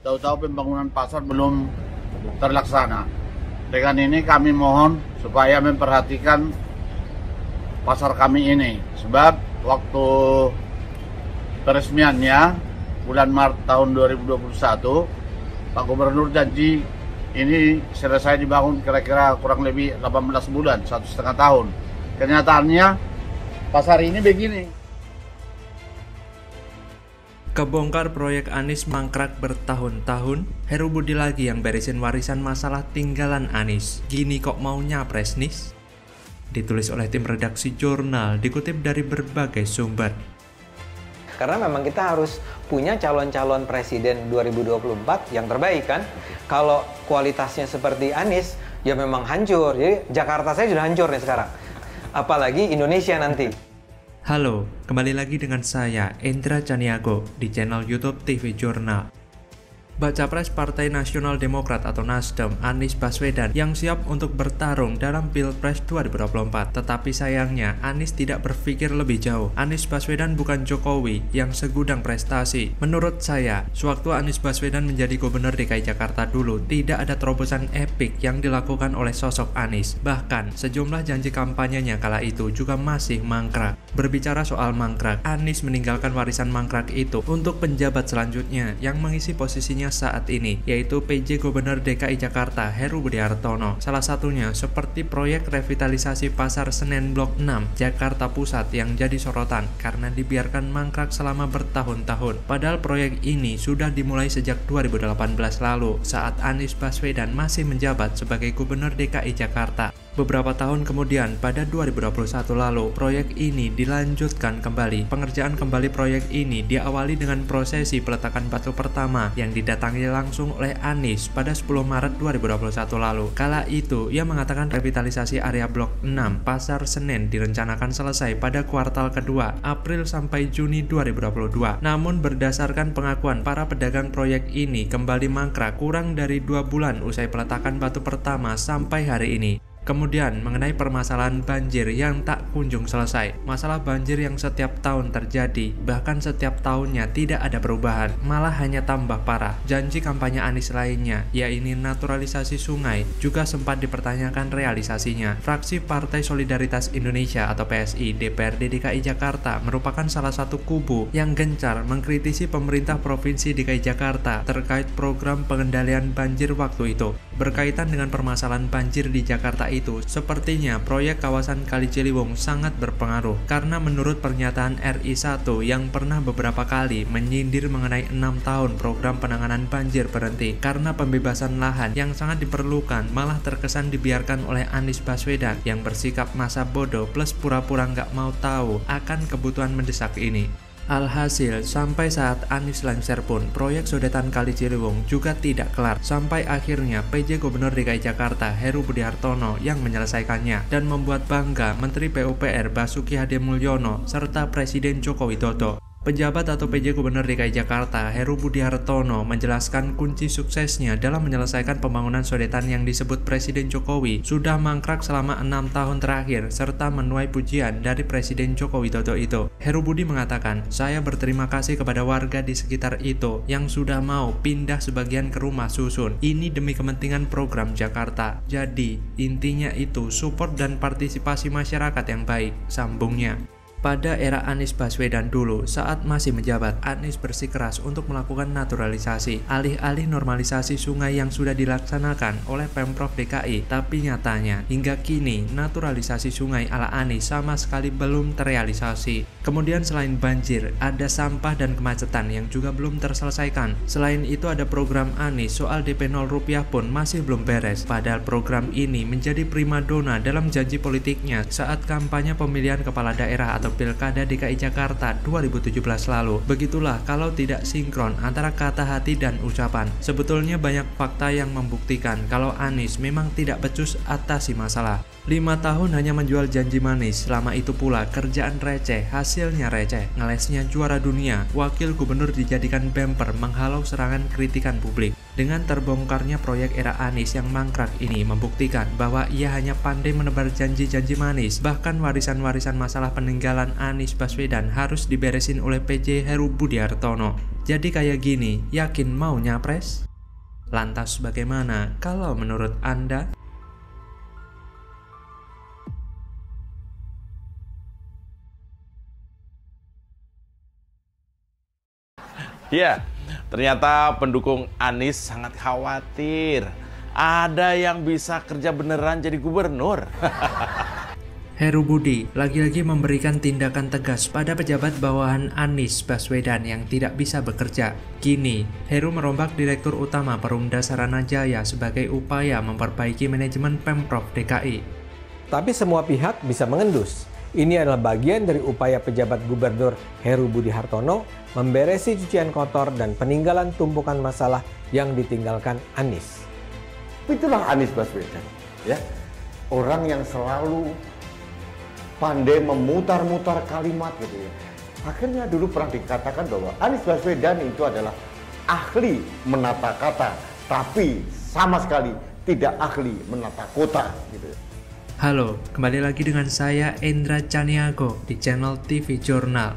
tahu-tahu pembangunan pasar belum terlaksana. Dengan ini kami mohon supaya memperhatikan pasar kami ini, sebab waktu peresmiannya bulan Maret tahun 2021, Pak Gubernur janji ini selesai dibangun kira-kira kurang lebih 18 bulan, 1,5 tahun. Kenyataannya pasar ini begini. Kebongkar proyek Anies mangkrak bertahun-tahun, Heru Budi lagi yang beresin warisan masalah tinggalan Anies. Gini kok mau nyapres nis? Ditulis oleh tim redaksi jurnal, dikutip dari berbagai sumber. Karena memang kita harus punya calon-calon presiden 2024 yang terbaik kan. Kalau kualitasnya seperti Anies, ya memang hancur. Jadi Jakarta saya sudah hancur nih sekarang. Apalagi Indonesia nanti. Halo, kembali lagi dengan saya, Endra Caniago, di channel YouTube TV Jurnal. Baca Pres Partai Nasional Demokrat atau Nasdem, Anies Baswedan yang siap untuk bertarung dalam Pilpres 2024. Tetapi sayangnya, Anies tidak berpikir lebih jauh. Anies Baswedan bukan Jokowi yang segudang prestasi. Menurut saya, sewaktu Anies Baswedan menjadi Gubernur DKI Jakarta dulu, tidak ada terobosan epik yang dilakukan oleh sosok Anies. Bahkan, sejumlah janji kampanyenya kala itu juga masih mangkrak. Berbicara soal mangkrak, Anies meninggalkan warisan mangkrak itu untuk penjabat selanjutnya yang mengisi posisinya saat ini, yaitu PJ Gubernur DKI Jakarta Heru Budi Hartono. Salah satunya seperti proyek revitalisasi Pasar Senen Blok 6 Jakarta Pusat yang jadi sorotan karena dibiarkan mangkrak selama bertahun-tahun. Padahal proyek ini sudah dimulai sejak 2018 lalu saat Anies Baswedan masih menjabat sebagai Gubernur DKI Jakarta. Beberapa tahun kemudian, pada 2021 lalu, proyek ini dilanjutkan kembali. Pengerjaan kembali proyek ini diawali dengan prosesi peletakan batu pertama yang didatangi langsung oleh Anies pada 10 Maret 2021 lalu. Kala itu, ia mengatakan revitalisasi area Blok 6 Pasar Senen direncanakan selesai pada kuartal kedua, April sampai Juni 2022. Namun berdasarkan pengakuan para pedagang proyek ini kembali mangkrak kurang dari 2 bulan usai peletakan batu pertama sampai hari ini. Kemudian mengenai permasalahan banjir yang tak kunjung selesai. Masalah banjir yang setiap tahun terjadi, bahkan setiap tahunnya tidak ada perubahan, malah hanya tambah parah. Janji kampanye Anies lainnya, yaitu naturalisasi sungai, juga sempat dipertanyakan realisasinya. Fraksi Partai Solidaritas Indonesia atau PSI DPRD DKI Jakarta merupakan salah satu kubu yang gencar mengkritisi pemerintah Provinsi DKI Jakarta terkait program pengendalian banjir waktu itu. Berkaitan dengan permasalahan banjir di Jakarta itu, sepertinya proyek kawasan Kali Ciliwung sangat berpengaruh karena menurut pernyataan RI1 yang pernah beberapa kali menyindir mengenai 6 tahun program penanganan banjir berhenti karena pembebasan lahan yang sangat diperlukan malah terkesan dibiarkan oleh Anies Baswedan yang bersikap masa bodoh plus pura-pura nggak mau tahu akan kebutuhan mendesak ini. Alhasil, sampai saat Anies lengser pun, proyek sodetan Kali Ciliwung juga tidak kelar. Sampai akhirnya PJ Gubernur DKI Jakarta Heru Budi Hartono yang menyelesaikannya dan membuat bangga Menteri PUPR Basuki Hadimulyono serta Presiden Joko Widodo. Penjabat atau PJ Gubernur DKI Jakarta Heru Budi Hartono menjelaskan kunci suksesnya dalam menyelesaikan pembangunan sodetan yang disebut Presiden Jokowi sudah mangkrak selama 6 tahun terakhir serta menuai pujian dari Presiden Joko Widodo itu. Heru Budi mengatakan, saya berterima kasih kepada warga di sekitar itu yang sudah mau pindah sebagian ke rumah susun. Ini demi kepentingan program Jakarta. Jadi, intinya itu support dan partisipasi masyarakat yang baik, sambungnya. Pada era Anies Baswedan dulu, saat masih menjabat, Anies bersikeras untuk melakukan naturalisasi, alih-alih normalisasi sungai yang sudah dilaksanakan oleh Pemprov DKI. Tapi nyatanya, hingga kini, naturalisasi sungai ala Anies sama sekali belum terrealisasi. Kemudian selain banjir, ada sampah dan kemacetan yang juga belum terselesaikan. Selain itu ada program Anies soal DP 0 rupiah pun masih belum beres. Padahal program ini menjadi primadona dalam janji politiknya saat kampanye pemilihan kepala daerah atau Pilkada DKI Jakarta 2017 lalu. Begitulah kalau tidak sinkron antara kata hati dan ucapan. Sebetulnya banyak fakta yang membuktikan kalau Anies memang tidak becus atasi masalah. 5 tahun hanya menjual janji manis, selama itu pula kerjaan receh, hasilnya receh. Ngelesnya juara dunia, wakil gubernur dijadikan bemper menghalau serangan kritikan publik. Dengan terbongkarnya proyek era Anies yang mangkrak ini membuktikan bahwa ia hanya pandai menebar janji-janji manis. Bahkan warisan-warisan masalah peninggalan Anies Baswedan harus diberesin oleh PJ Heru Budi Hartono. Jadi kayak gini, yakin mau nyapres? Lantas bagaimana kalau menurut Anda? Ya, ternyata pendukung Anies sangat khawatir. Ada yang bisa kerja beneran jadi gubernur. Heru Budi lagi-lagi memberikan tindakan tegas pada pejabat bawahan Anies Baswedan yang tidak bisa bekerja. Kini, Heru merombak Direktur Utama Perumda Saranajaya sebagai upaya memperbaiki manajemen Pemprov DKI. Tapi semua pihak bisa mengendus. Ini adalah bagian dari upaya pejabat Gubernur Heru Budi Hartono memberesi cucian kotor dan peninggalan tumpukan masalah yang ditinggalkan Anies. Itulah Anies Baswedan, ya, orang yang selalu pandai memutar-mutar kalimat gitu ya. Akhirnya dulu pernah dikatakan bahwa Anies Baswedan itu adalah ahli menata kata, tapi sama sekali tidak ahli menata kota gitu. Halo, kembali lagi dengan saya Endra Caniago di channel TV Jurnal.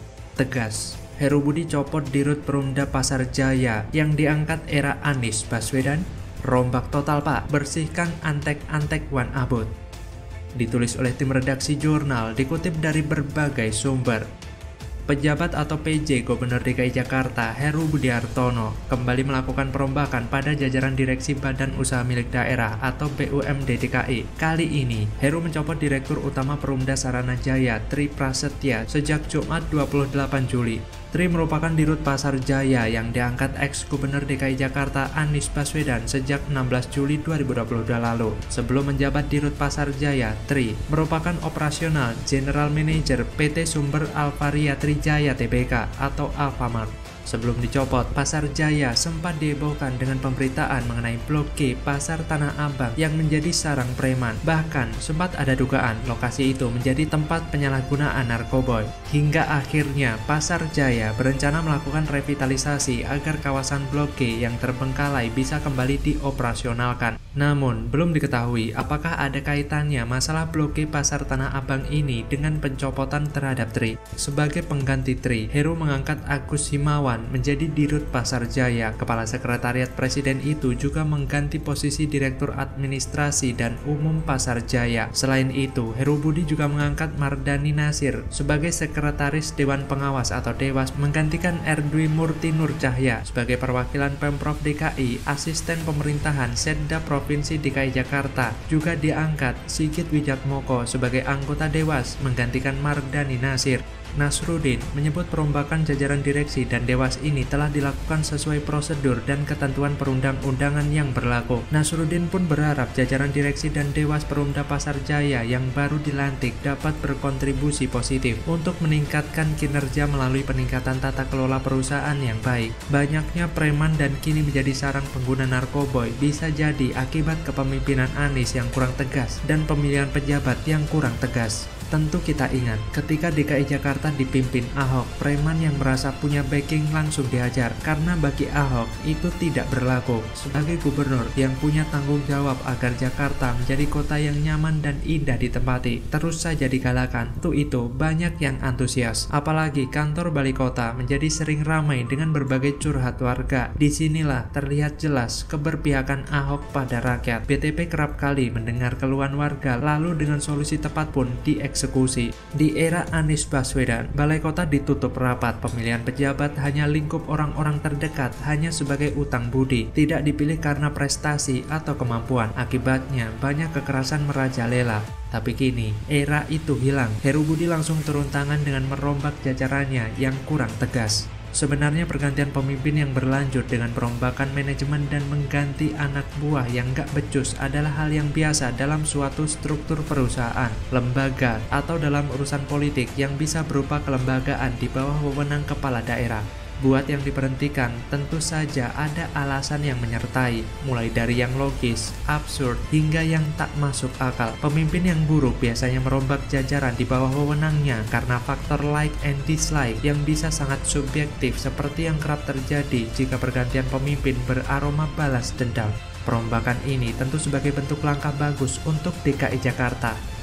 Tegas, Heru Budi copot Dirut Perumda Pasar Jaya yang diangkat era Anies Baswedan. Rombak total pak, bersihkan antek-antek Wan Abut. Ditulis oleh tim redaksi jurnal, dikutip dari berbagai sumber. Pejabat atau PJ Gubernur DKI Jakarta Heru Budi Hartono kembali melakukan perombakan pada jajaran Direksi Badan Usaha Milik Daerah atau BUMD DKI. Kali ini, Heru mencopot Direktur Utama Perumda Saranajaya Tri Prasetya sejak Jumat 28 Juli. Tri merupakan Dirut Pasar Jaya yang diangkat ex-Gubernur DKI Jakarta Anies Baswedan sejak 16 Juli 2022 lalu. Sebelum menjabat Dirut Pasar Jaya, Tri merupakan operasional General Manager PT Sumber Alvaria Trijaya Tbk atau Alfamart. Sebelum dicopot, Pasar Jaya sempat dihebohkan dengan pemberitaan mengenai Blok G Pasar Tanah Abang yang menjadi sarang preman. Bahkan, sempat ada dugaan lokasi itu menjadi tempat penyalahgunaan narkoboy. Hingga akhirnya, Pasar Jaya berencana melakukan revitalisasi agar kawasan Blok G yang terbengkalai bisa kembali dioperasionalkan. Namun, belum diketahui apakah ada kaitannya masalah Blok G Pasar Tanah Abang ini dengan pencopotan terhadap Tri. Sebagai pengganti Tri, Heru mengangkat Agus Himawan menjadi Dirut Pasar Jaya. Kepala Sekretariat Presiden itu juga mengganti posisi Direktur Administrasi dan Umum Pasar Jaya. Selain itu, Heru Budi juga mengangkat Mardani Nasir sebagai Sekretaris Dewan Pengawas atau Dewas, menggantikan Erdwi Murti Nur Cahya sebagai perwakilan Pemprov DKI, Asisten Pemerintahan Setda Provinsi DKI Jakarta. Juga diangkat Sigit Wijatmoko sebagai anggota Dewas, menggantikan Mardani Nasir. Nasruddin menyebut perombakan jajaran direksi dan dewas ini telah dilakukan sesuai prosedur dan ketentuan perundang-undangan yang berlaku. Nasruddin pun berharap jajaran direksi dan dewas Perumda Pasar Jaya yang baru dilantik dapat berkontribusi positif untuk meningkatkan kinerja melalui peningkatan tata kelola perusahaan yang baik. Banyaknya preman dan kini menjadi sarang pengguna narkoboy bisa jadi akibat kepemimpinan Anies yang kurang tegas dan pemilihan pejabat yang kurang tegas. Tentu kita ingat, ketika DKI Jakarta dipimpin Ahok, preman yang merasa punya backing langsung dihajar karena bagi Ahok itu tidak berlaku sebagai gubernur yang punya tanggung jawab agar Jakarta menjadi kota yang nyaman dan indah ditempati. Terus saja digalakan. Untuk itu, banyak yang antusias. Apalagi kantor Balai Kota menjadi sering ramai dengan berbagai curhat warga. Disinilah terlihat jelas keberpihakan Ahok pada rakyat. BTP kerap kali mendengar keluhan warga, lalu dengan solusi tepat pun dieksekusi. Di era Anies Baswedan, Balai Kota ditutup rapat, pemilihan pejabat hanya lingkup orang-orang terdekat hanya sebagai utang budi, tidak dipilih karena prestasi atau kemampuan. Akibatnya, banyak kekerasan merajalela. Tapi kini, era itu hilang. Heru Budi langsung turun tangan dengan merombak jajarannya yang kurang tegas. Sebenarnya pergantian pemimpin yang berlanjut dengan perombakan manajemen dan mengganti anak buah yang gak becus adalah hal yang biasa dalam suatu struktur perusahaan, lembaga, atau dalam urusan politik yang bisa berupa kelembagaan di bawah wewenang kepala daerah. Buat yang diberhentikan, tentu saja ada alasan yang menyertai, mulai dari yang logis, absurd, hingga yang tak masuk akal. Pemimpin yang buruk biasanya merombak jajaran di bawah wewenangnya karena faktor like and dislike yang bisa sangat subjektif seperti yang kerap terjadi jika pergantian pemimpin beraroma balas dendam. Perombakan ini tentu sebagai bentuk langkah bagus untuk DKI Jakarta.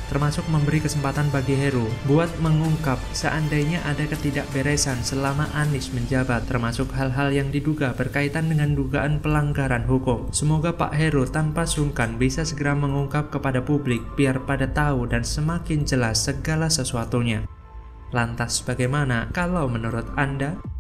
termasuk memberi kesempatan bagi Heru buat mengungkap seandainya ada ketidakberesan selama Anies menjabat, termasuk hal-hal yang diduga berkaitan dengan dugaan pelanggaran hukum. Semoga Pak Heru tanpa sungkan bisa segera mengungkap kepada publik biar pada tahu dan semakin jelas segala sesuatunya. Lantas bagaimana kalau menurut Anda?